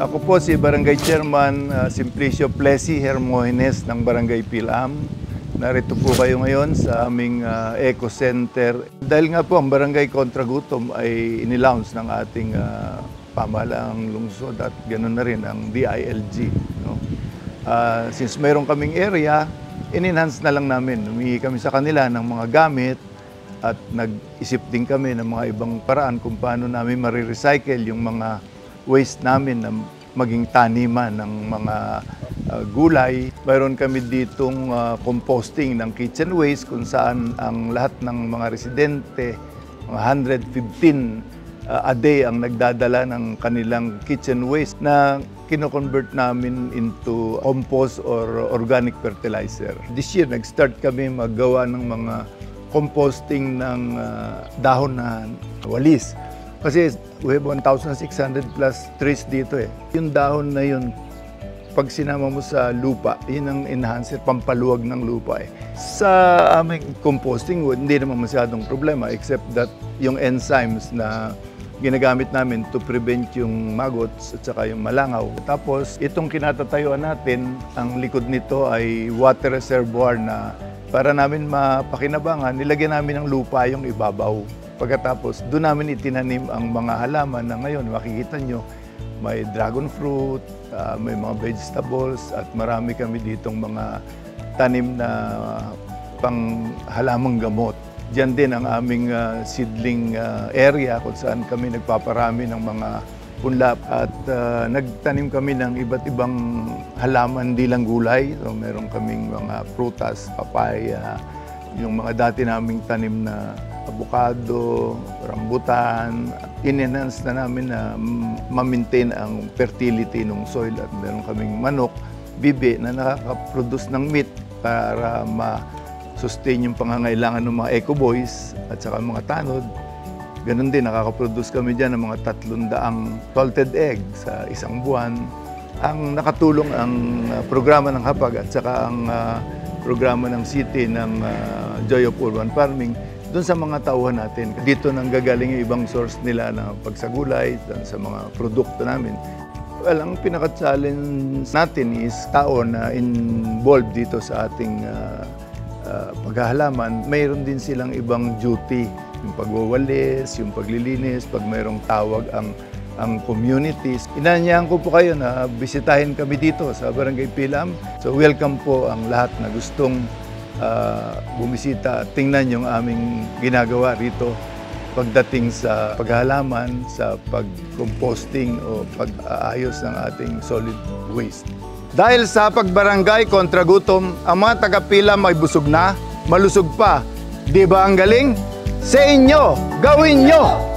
Ako po si Barangay Chairman Simplicio Plessy Hermogenes ng Barangay Pilam. Narito po kayo ngayon sa aming Eco Center. Dahil nga po ang Barangay Kontra Gutom ay inilaunch ng ating pamahalaang lungsod at ganoon na rin ang DILG. No? Since mayroon kaming area, in-enhance na lang namin. Humingi kami sa kanila ng mga gamit at nag-isip din kami ng mga ibang paraan kung paano namin marirecycle yung mga waste namin na maging taniman ng mga gulay. Mayroon kami ditong composting ng kitchen waste kung saan ang lahat ng mga residente, mga 115 a day ang nagdadala ng kanilang kitchen waste na kino-convert namin into compost or organic fertilizer. This year, nag-start kami maggawa ng mga composting ng dahon na walis. Kasi we have 1,600 plus trees dito eh. Yung dahon na yun, pag sinama mo sa lupa, yun ang enhancer, pampaluwag ng lupa eh. Sa aming composting wood, hindi naman masyadong problema except that yung enzymes na ginagamit namin to prevent yung maggots at saka yung malangaw. Tapos itong kinatatayuan natin, ang likod nito ay water reservoir na para namin mapakinabangan, nilagyan namin ng lupa yung ibabaw. Pagkatapos, doon namin itinanim ang mga halaman na ngayon, makikita nyo, may dragon fruit, may mga vegetables, at marami kami ditong mga tanim na pang halamang gamot. Diyan din ang aming seedling area kung saan kami nagpaparami ng mga punlap at nagtanim kami ng iba't ibang halaman, di lang gulay. So, meron kaming mga prutas, papaya, yung mga dati naming tanim na avocado, rambutan. In-enhance na namin na ma-maintain ang fertility ng soil at meron kaming manok, bibi na nakaka-produce ng meat para ma-sustain yung pangangailangan ng mga eco boys at saka mga tanod. Ganon din, nakaka-produce kami dyan ng mga 300 salted egg sa isang buwan. Ang nakatulong ang programa ng Hapag at saka ang programa ng City ng Joy of Urban Farming doon sa mga tauhan natin. Dito nang gagaling yung ibang source nila na pagsagulay sa mga produkto namin. Well, ang pinaka-challenge natin is tao na involved dito sa ating paghahalaman. Mayroon din silang ibang duty, yung pagwawalis, yung paglilinis, pag mayroong tawag ang communities. Inanyahan ko po kayo na bisitahin kami dito sa Barangay Pilam. So welcome po ang lahat na gustong bumisita at tingnan yung aming ginagawa rito pagdating sa paghahalaman, sa pag-composting o pag-aayos ng ating solid waste. Dahil sa pagbarangay kontra gutom, ang mga taga-Pilam ay busog na, malusog pa. Di ba ang galing? Sa inyo, gawin nyo!